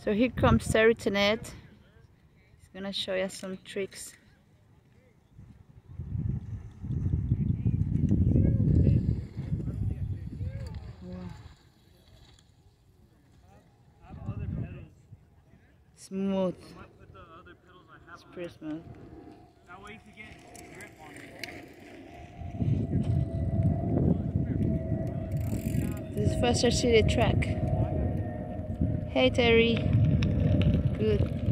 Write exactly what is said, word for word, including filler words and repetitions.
So here comes Terry Tenette. He's gonna show you some tricks. Wow. Smooth. It's pretty smooth. That way you can get grip on it. This is Foster City track. Hey Terry. Good.